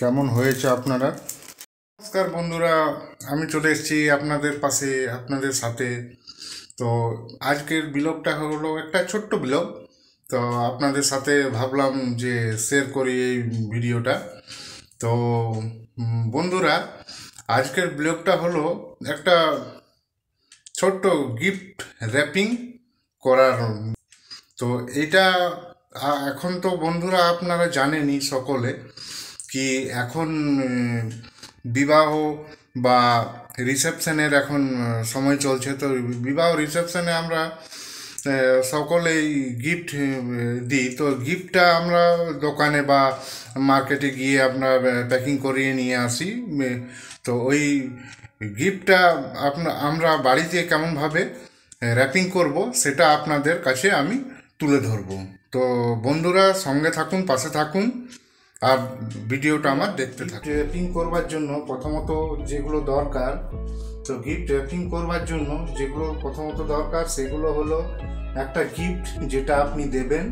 কেমন হয়েছে আপনারা। নমস্কার বন্ধুরা, আমি চলে এসেছি আপনাদের পাশে, আপনাদের সাথে। তো আজকের ব্লগটা হলো একটা ছোট্ট ব্লগ। তো আপনাদের সাথে ভাবলাম যে শেয়ার করি এই ভিডিওটা। তো বন্ধুরা, আজকের ব্লগটা হলো একটা ছোট্ট গিফট র্যাপিং করার। তো এটা এখন তো বন্ধুরা আপনারা জানেনই সকলে কি এখন বিবাহ বা রিসেপশনের এখন সময় চলছে। তো বিবাহ রিসেপশনে আমরা সকলেই গিফট দিই। তো গিফটটা আমরা দোকানে বা মার্কেটে গিয়ে আপনার প্যাকিং করিয়ে নিয়ে আসি। তো ওই গিফটটা আমরা বাড়িতে কেমনভাবে র্যাপিং করব সেটা আপনাদের কাছে আমি তুলে ধরবো। তো বন্ধুরা সঙ্গে থাকুন, পাশে থাকুন, আর ভিডিওটা আমার দেখতে থাকুন। র্যাপিং করবার জন্য প্রথমত যেগুলো দরকার, তো গিফট র্যাপিং করবার জন্য যেগুলো প্রথমত দরকার সেগুলো হলো একটা গিফট যেটা আপনি দেবেন,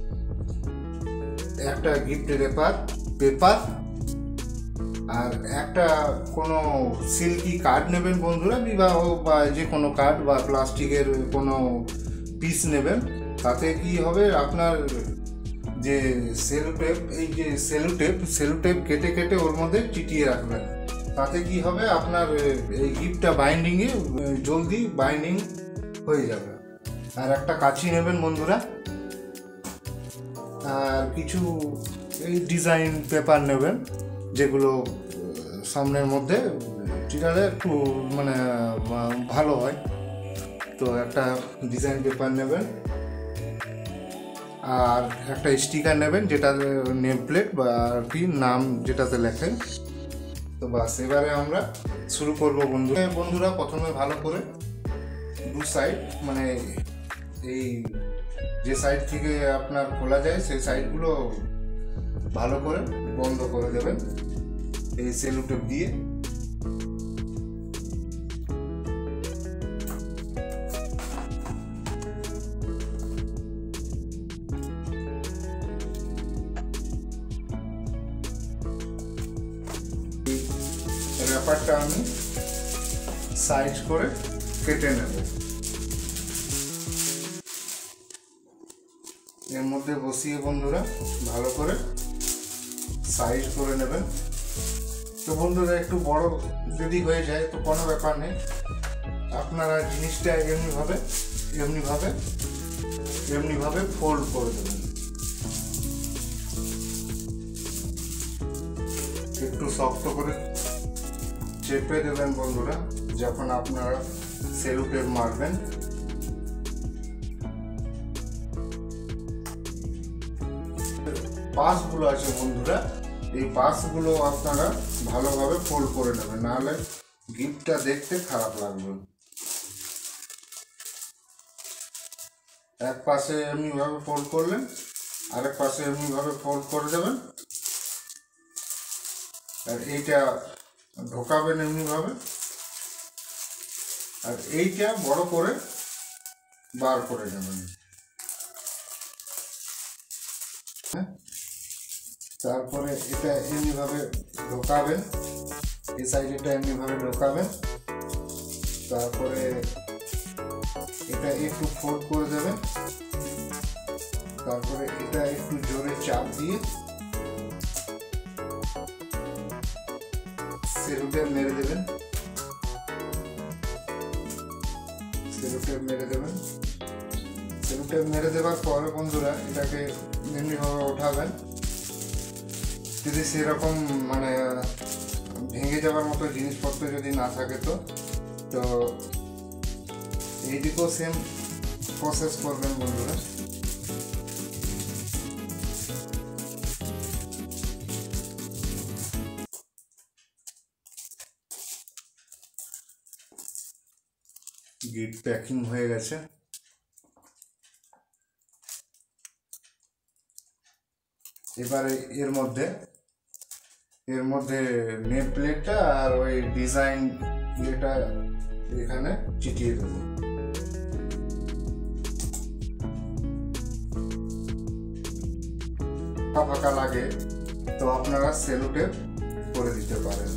একটা গিফট র্যাপার পেপার, আর একটা কোনো সিল্কি কার্ড নেবেন বন্ধুরা, বিবাহ বা যে কোনো কার্ড বা প্লাস্টিকের কোনো পিস নেবেন। তাতে কি হবে, আপনার যে সেলোটেপ, এই যে সেলোটেপ কেটে কেটে ওর মধ্যে চিটিয়ে রাখবেন। তাতে কি হবে, আপনার এই গিফটটা বাইন্ডিংয়ে জলদি বাইন্ডিং হয়ে যাবে। আর একটা কাঁচি নেবেন বন্ধুরা, আর কিছু এই ডিজাইন পেপার নেবেন, যেগুলো সামনের মধ্যে চিটালে একটু মানে ভালো হয়। তো একটা ডিজাইন পেপার নেবেন, আর একটা স্টিকার নেবেন যেটা নেম প্লেট বা আর কি নাম যেটাতে লেখেন। তো বাস, এবারে আমরা শুরু করবো বন্ধুরা। প্রথমে ভালো করে দু সাইড, মানে এই যে সাইড থেকে আপনার খোলা যায় সেই সাইডগুলো ভালো করে বন্ধ করে দেবেন এই সেলো টেপ দিয়ে। র্যাপারটা আমি সাইজ করে কেটে নেব, এর মধ্যে বসিয়ে বন্ধুরা ভালো করে সাইজ করে নেবেন। তো বন্ধুরা একটু বড় যদি হয়ে যায় তো কোনো ব্যাপার নেই, আপনারা জিনিসটা এমনিভাবে ফোল্ড করে দেবেন। একটু শক্ত করে চেপে দেবেন বন্ধুরা যখন আপনারা সেলো টেপ মারবেন। পাশগুলো আছে বন্ধুরা, এই পাশগুলো আপনারা ভালোভাবে ফোল্ড করে নেবেন, নাহলে গিফটটা দেখতে খারাপ লাগবে। এক পাশে এমনিভাবে ফোল্ড করলেন, আরেক পাশে এমনিভাবে ফোল্ড করে দেবেন, আর এইটা ঢোকাবেন এমনিভাবে, আর এইটা বড় করে বার করে নেবেন। তারপরে এটা এমনিভাবে ঢোকাবেন, এই সাইডটা এমনিভাবে ঢোকাবেন। তারপরে এটা একটু ফোল্ড করে দেবেন, তারপরে এটা একটু জোরে চাপ দিয়ে সেলোটেপ মেরে দেবেন। সেলোটেপ মেরে দেওয়ার পরে বন্ধুরা এটাকে এমনিভাবে ওঠাবেন। যদি সেরকম মানে ভেঙে যাওয়ার মতো জিনিসপত্র যদি না থাকে তো এইদিকেও সেম প্রসেস করবেন বন্ধুরা। গিফট প্যাকিং হয়ে গেছে। এবারে এর মধ্যে নেম প্লেটটা আর ওই ডিজাইন এটা এখানে চিটিয়ে দেব। ফাঁকা লাগে তো আপনারা সেলো টেপ করে দিতে পারেন।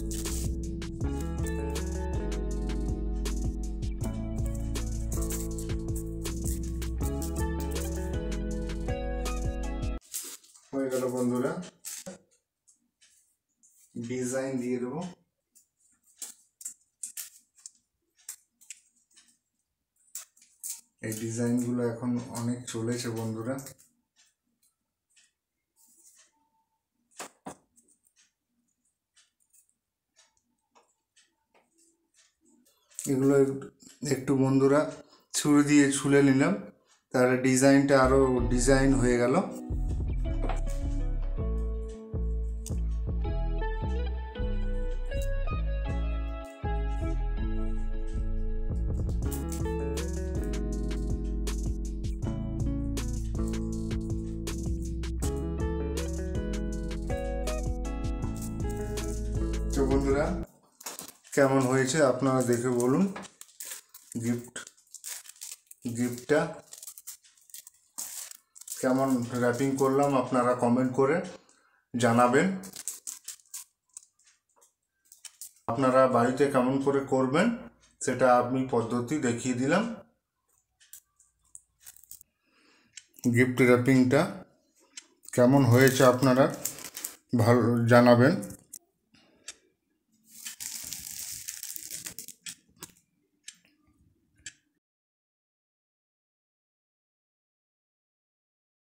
হয়ে গেল বন্ধুরা, ডিজাইন দিয়ে দেবো। এই ডিজাইনগুলো এখন অনেক চলেছে বন্ধুরা। এগুলো একটু বন্ধুরা ছুরি দিয়ে ছুলে নিলাম, তাহলে ডিজাইনটা আরো ডিজাইন হয়ে গেল। তো বন্ধুরা কেমন হয়েছে আপনারা দেখে বলুন। গিফটটা কেমন র্যাপিং করলাম আপনারা কমেন্ট করে জানাবেন। আপনারা বাড়িতে কেমন করে করবেন সেটা আমি পদ্ধতি দেখিয়ে দিলাম। গিফট র্যাপিংটা কেমন হয়েছে আপনারা ভালো জানাবেন।